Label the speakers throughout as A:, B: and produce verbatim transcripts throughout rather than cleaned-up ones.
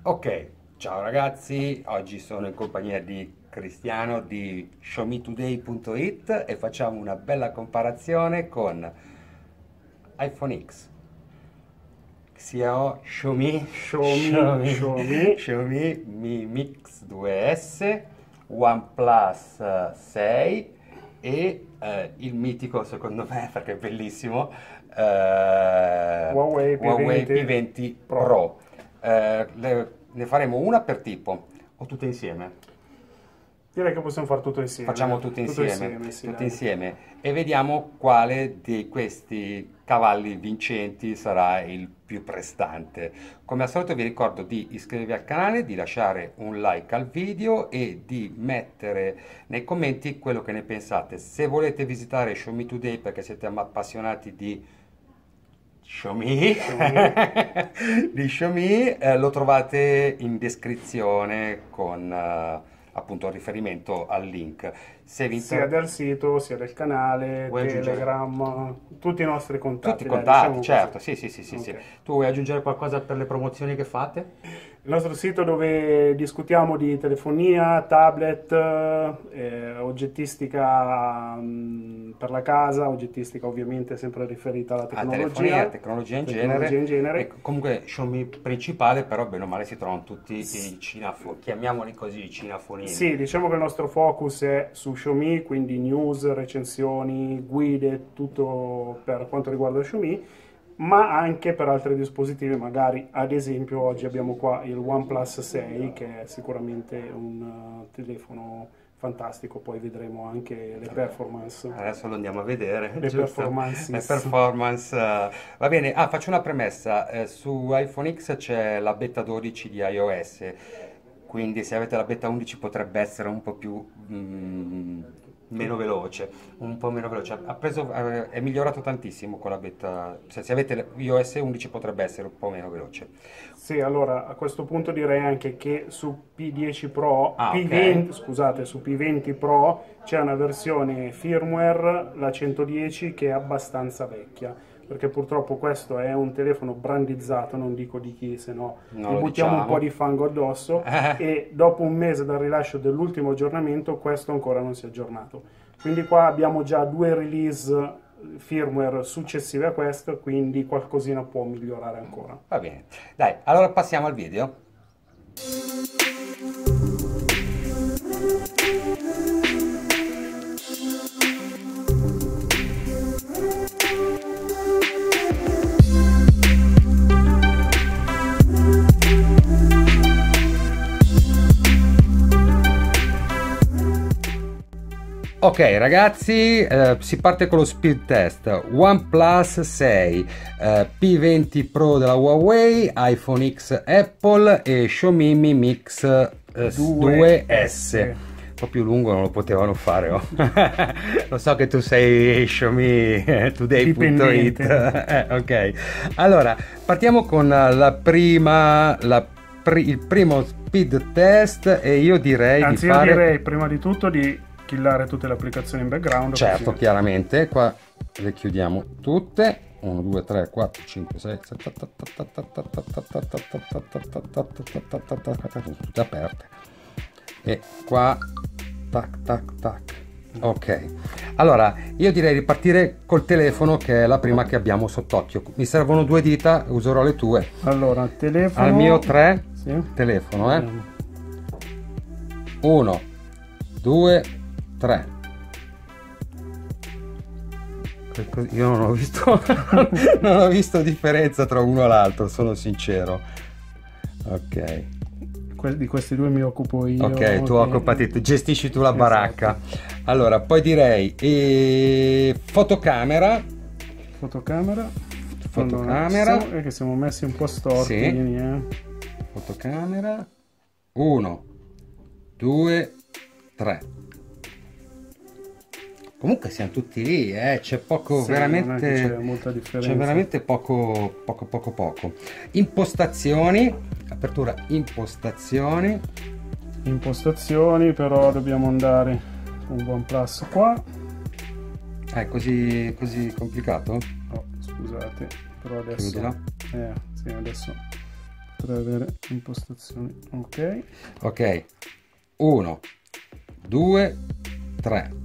A: Ok, ciao ragazzi, oggi sono in compagnia di Cristiano di show me today punto it e facciamo una bella comparazione con iPhone X, sia Xiaomi,
B: Xiaomi,
A: Xiaomi,
B: Xiaomi,
A: Xiaomi Mi Mix due S, OnePlus eh, sei e eh, il mitico, secondo me, perché è bellissimo, eh,
B: Huawei
A: Huawei
B: P venti
A: P venti
B: Pro.
A: Pro. Eh, le- ne faremo una per tipo o tutte insieme?
B: Direi che possiamo fare tutto insieme.
A: Facciamo tutte
B: Tutto
A: insieme,
B: insieme, sì,
A: tutte
B: dai.
A: insieme e vediamo quale di questi cavalli vincenti sarà il più prestante. Come al solito vi ricordo di iscrivervi al canale, di lasciare un like al video e di mettere nei commenti quello che ne pensate. Se volete visitare Show Me Today perché siete appassionati di Xiaomi,
B: Xiaomi.
A: di Xiaomi, eh, lo trovate in descrizione con eh, appunto riferimento al link. Se vi
B: Sia
A: inter-
B: del sito, sia del canale,
A: Vuoi aggiungere?
B: Telegram, tutti i nostri contatti.
A: Tutti i
B: dai,
A: contatti,
B: diciamo così.
A: certo, sì, sì, sì, sì, sì.
B: Ok.
A: Tu vuoi aggiungere qualcosa per le promozioni che fate?
B: Il nostro sito dove discutiamo di telefonia, tablet, eh, oggettistica mh, per la casa, oggettistica ovviamente sempre riferita alla
A: A telefonia,
B: tecnologia,
A: tecnologia in
B: tecnologia
A: genere.
B: in genere.
A: E comunque Xiaomi principale, però bene o male si trovano tutti i cinafoni, chiamiamoli così, i cinafonini.
B: Sì, diciamo che il nostro focus è su Xiaomi, quindi news, recensioni, guide, tutto per quanto riguarda Xiaomi, ma anche per altri dispositivi, magari ad esempio oggi abbiamo qua il OnePlus sei che è sicuramente un uh, telefono fantastico, poi vedremo anche le performance.
A: Adesso lo andiamo a vedere,
B: Le
A: giusto?
B: performances.
A: Le performance. eh, Va bene, ah, faccio una premessa. eh, su iPhone X c'è la beta dodici di iOS, quindi se avete la beta undici potrebbe essere un po' più mm, meno veloce, un po' meno veloce. Ha preso, eh, è migliorato tantissimo con la beta, cioè, se avete iOS undici potrebbe essere un po' meno veloce.
B: Sì, allora a questo punto direi anche che su P dieci Pro,
A: Ah, ok.
B: P venti, scusate, su P venti Pro c'è una versione firmware, la centodieci, che è abbastanza vecchia, perché purtroppo questo è un telefono brandizzato, non dico di chi, se no
A: Non
B: gli
A: lo
B: buttiamo un
A: diciamo.
B: po' di fango addosso, e dopo un mese dal rilascio dell'ultimo aggiornamento questo ancora non si è aggiornato. Quindi qua abbiamo già due release firmware successive a questo, quindi qualcosina può migliorare ancora.
A: Va bene, dai, allora passiamo al video. Ok ragazzi, eh, si parte con lo speed test. OnePlus sei, eh, P venti Pro della Huawei, iPhone X Apple e Xiaomi Mi Mix eh, due S. Un po' più lungo non lo potevano fare, oh. Lo so che tu sei Xiaomi today punto it. eh, ok, allora partiamo con la prima, la pri- il primo speed test e io direi
B: Anzi,
A: di fare...
B: io direi prima di tutto di killare tutte le applicazioni in background.
A: Certo,
B: così.
A: chiaramente, qua le chiudiamo tutte. uno, due, tre, quattro, cinque, sei, sette, tutte aperte. E qua, tac, tac, tac. Ok, allora io direi di partire col telefono che è la prima che abbiamo sott'occhio. Mi servono due dita, userò le tue.
B: Allora, telefono.
A: Al mio tre,
B: Sì.
A: telefono, eh. uno, due, tre. Io non ho visto non ho visto differenza tra uno e l'altro, sono sincero. Ok.
B: Que- di questi due mi occupo io.
A: Ok, tu occupati, tu gestisci tu la
B: Esatto.
A: baracca. Allora, poi direi eh, fotocamera.
B: Fotocamera.
A: Fotocamera.
B: Allora, siamo, è che siamo messi un po' storti.
A: Sì.
B: Eh.
A: Fotocamera. uno, due, tre. Comunque siamo tutti lì, eh? C'è poco,
B: Sì, non è che
A: veramente,
B: c'è molta differenza.
A: c'è veramente poco, poco, poco, poco. Impostazioni, apertura impostazioni.
B: Impostazioni, però dobbiamo andare con OnePlus qua.
A: Ah, è così, così complicato?
B: Oh, scusate, però adesso...
A: Chiudila.
B: Eh, sì, adesso potrei avere impostazioni. Ok.
A: Ok, uno, due, tre.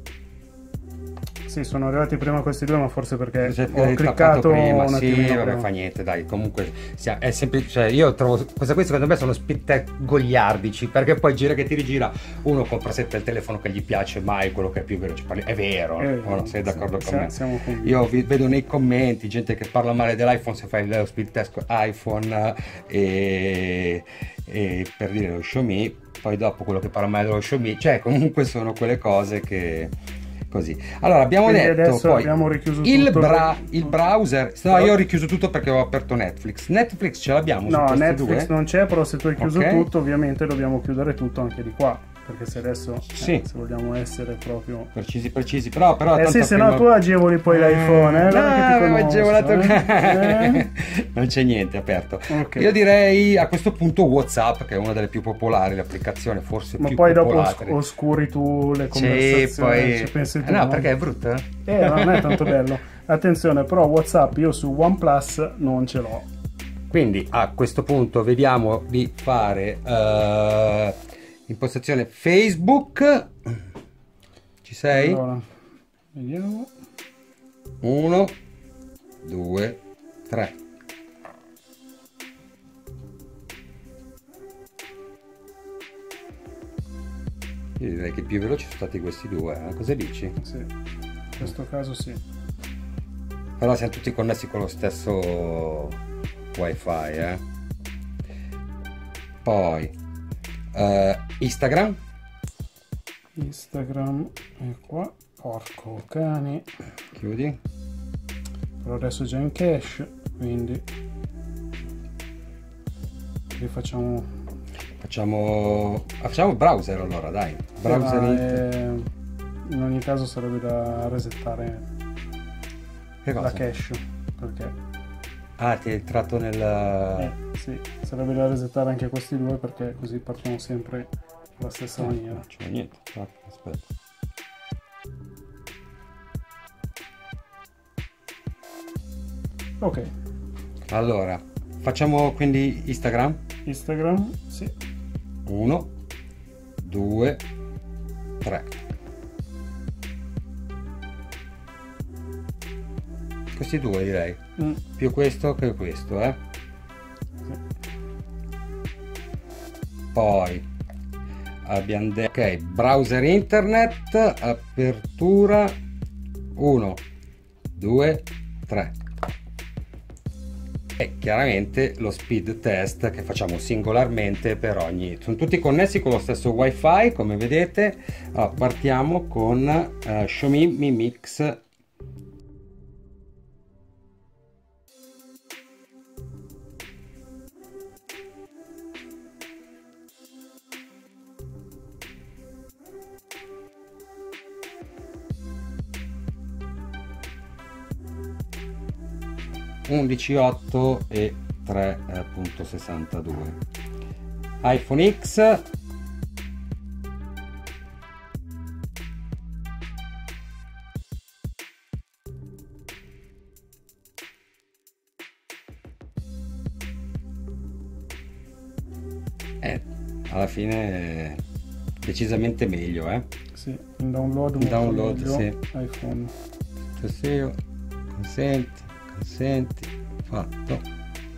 B: Sì, sono arrivati prima questi due, ma forse perché
A: Se
B: ho
A: hai
B: cliccato
A: prima,
B: un
A: sì,
B: attimino
A: vabbè,
B: prima.
A: fa niente, dai, comunque sia- è semplice, cioè, io trovo queste qui secondo me sono speed test goliardici, perché poi gira che ti rigira, uno compra sempre il telefono che gli piace, mai quello che è più veloce, è vero,
B: Eh,
A: o no? Sei d'accordo
B: sì,
A: con me?
B: siamo convinti.
A: Io vi vedo nei commenti gente che parla male dell'iPhone se fai lo speed test con iPhone e, e per dire lo Xiaomi, poi dopo quello che parla male dello Xiaomi, cioè comunque sono quelle cose che... Così, allora abbiamo
B: Quindi
A: detto
B: adesso
A: poi
B: abbiamo richiuso
A: il,
B: tutto.
A: bra- il browser. No, io ho richiuso tutto perché ho aperto Netflix. Netflix ce l'abbiamo su
B: No,
A: questi
B: Netflix
A: due?
B: non c'è, però se tu hai chiuso
A: Ok.
B: tutto, ovviamente dobbiamo chiudere tutto anche di qua. Perché se adesso,
A: Sì.
B: eh, se vogliamo essere proprio...
A: Precisi, precisi, però, però
B: Eh
A: tanto
B: sì, se
A: prima-
B: no tu agevoli poi l'iPhone, eh?
A: No,
B: Guarda che ti
A: avevo
B: conosco,
A: agevolato.
B: eh? Eh?
A: Non c'è niente aperto.
B: Ok.
A: Io direi a questo punto WhatsApp, che è una delle più popolari, l'applicazione forse
B: Ma
A: più
B: poi dopo
A: popolare.
B: os- oscuri tu le
A: Sì,
B: conversazioni,
A: poi...
B: ci pensi tu,
A: Eh, no,
B: no?
A: perché è brutto? eh?
B: Eh, non è tanto bello. Attenzione, però WhatsApp io su OnePlus non ce l'ho.
A: Quindi a questo punto vediamo di fare eh, impostazione Facebook. Ci sei?
B: Allora, vediamo.
A: Uno, due, tre. Io direi che più veloci sono stati questi due, eh? Cosa dici?
B: Sì, in questo caso sì.
A: Però siamo tutti connessi con lo stesso wifi, eh? Poi eh, Instagram.
B: Instagram è qua. Porco cane.
A: Chiudi.
B: Però adesso è già in cache, quindi rifacciamo.
A: Facciamo facciamo browser allora, dai. Browser
B: Ma,
A: in-
B: eh, in ogni caso sarebbe da resettare
A: Che cosa?
B: la cache, perché
A: Ah, ti è entrato nel...
B: eh, sì, sarebbe da resettare anche questi due, perché così partiamo sempre alla stessa maniera.
A: Non c'è niente. Ah, aspetta.
B: Ok,
A: Allora, facciamo quindi Instagram.
B: Instagram, sì.
A: Uno, due, tre. Questi due direi.
B: Mm,
A: Più questo che questo, eh.
B: sì.
A: Poi abbiamo detto, ok, browser internet, apertura, uno, due, tre. E chiaramente lo speed test che facciamo singolarmente per ogni, sono tutti connessi con lo stesso wifi come vedete. Allora, partiamo con eh, Xiaomi Mi Mix undici punto otto e tre punto sessantadue. iPhone X eh, alla fine decisamente meglio, eh.
B: Sì, in download, molto
A: Download,
B: meglio,
A: sì.
B: iPhone.
A: Sì, consenti, consenti, fatto.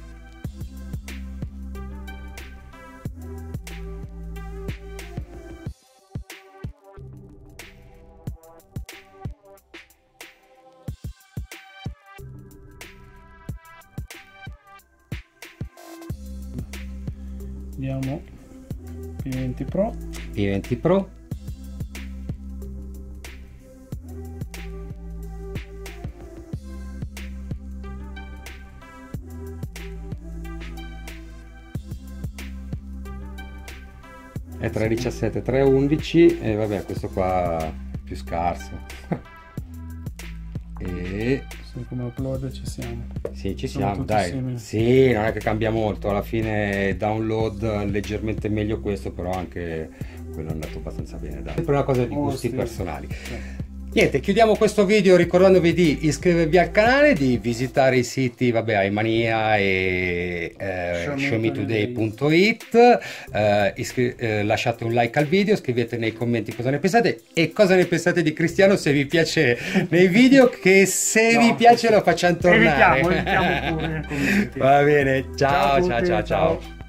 B: Vediamo P venti Pro.
A: P venti Pro. È tre virgola diciassette, tre virgola undici e vabbè, questo qua è più scarso. E
B: Sì, come upload ci siamo.
A: sì, ci
B: Sono
A: siamo,
B: tutti
A: dai.
B: simili.
A: Sì, non è che cambia molto, alla fine download leggermente meglio questo, però anche quello è andato abbastanza bene, dai. Sempre una cosa di
B: Oh,
A: gusti
B: sì.
A: personali.
B: Sì.
A: Niente, chiudiamo questo video ricordandovi di iscrivervi al canale, di visitare i siti, vabbè, iMania e eh, Xiaomi Today punto it, eh, iscri- eh, lasciate un like al video, scrivete nei commenti cosa ne pensate e cosa ne pensate di Cristiano, se vi piace nei video, che se no, vi piace lo facciamo tornare.
B: Evitiamo, evitiamo pure.
A: Va bene, ciao
B: ciao,
A: ciao ciao. ciao.
B: ciao.